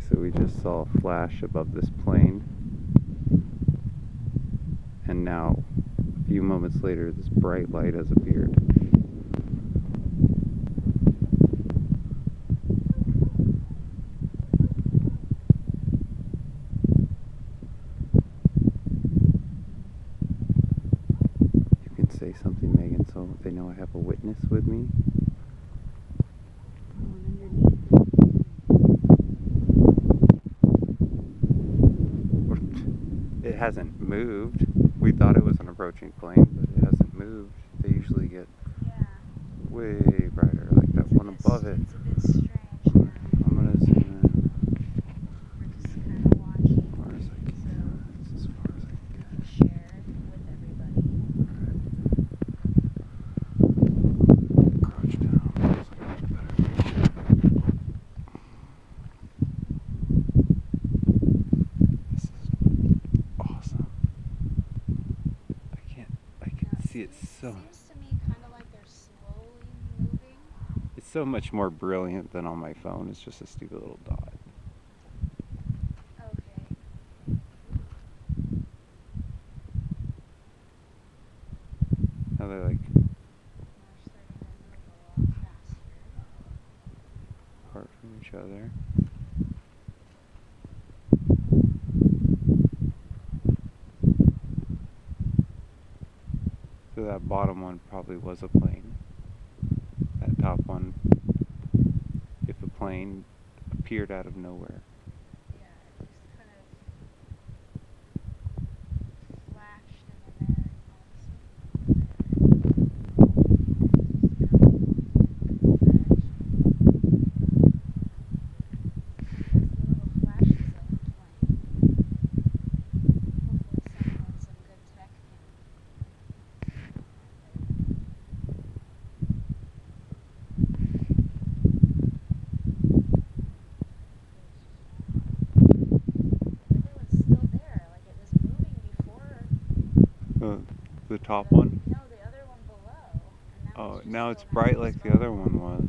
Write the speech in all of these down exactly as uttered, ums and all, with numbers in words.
so we just saw a flash above this plane, and now a few moments later this bright light has appeared. You can say something, Megan, so they know I have a witness with me. It hasn't moved. We thought it was an approaching plane, but it hasn't moved. They usually get yeah. way brighter, like that one above it. It's a bit strange I'm now. gonna, I'm gonna zoom in. We're just kind of watching. As far as I can. It's as far as I can We get. can share with everybody. Crouch down. Feels like a much better picture. This is awesome. I can't. I can Now, see it so. It seems to me kind of like they're slowly moving. It's so much more brilliant than on my phone. It's just a stupid little dot. Okay. Now they're like Now they're starting to move a lot faster. apart from each other. So that bottom one probably was a plane. That top one, if a plane appeared out of nowhere. Yeah, it just kind of flashed and then there The top one? No, the other one below. And now Oh, it's now it's still bright not like the responding. other one was.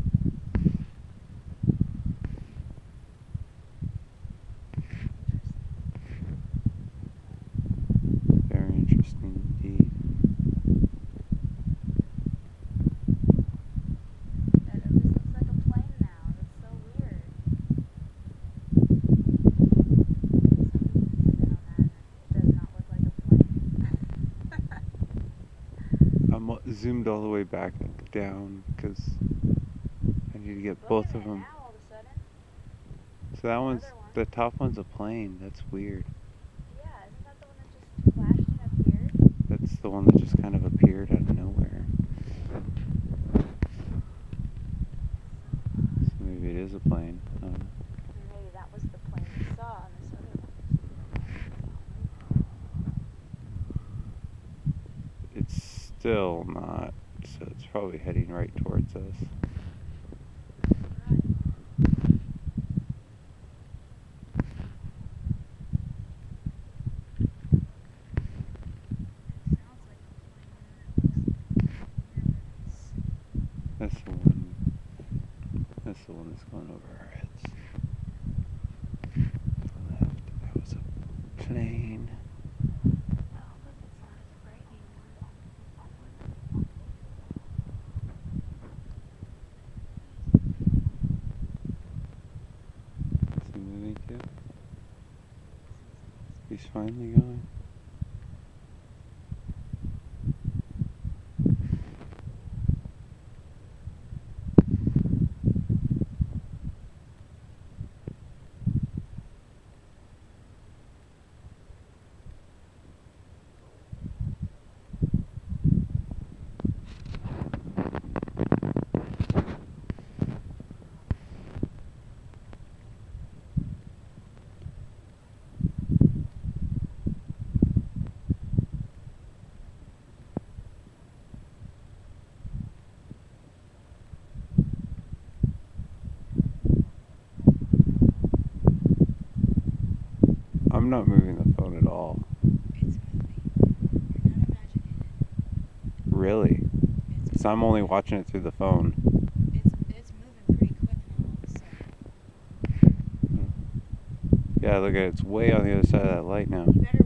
Very interesting indeed. Yeah, it just looks like a plane now. That's so weird. It does not look like a plane. I'm zoomed all the way back down because I need to get Look both at of it them. now, all of a sudden. So that one's, Another one. the top one's a plane. That's weird. Yeah, isn't that the one that just flashed and appeared? That's the one that just kind of appeared out of nowhere. So maybe it is a plane. Um, Or maybe that was the plane we saw and this other one. it's still not, so it's probably heading right towards us. That's the one. That's the one that's going over our heads. Left. That was a plane. Is he moving too? He's finally going. I'm not moving the phone at all. It's moving. You're not imagining it. Really? Because I'm only watching it through the phone. It's, it's moving pretty quick now all of a sudden. Yeah, look at it. It's way on the other side of that light now. You better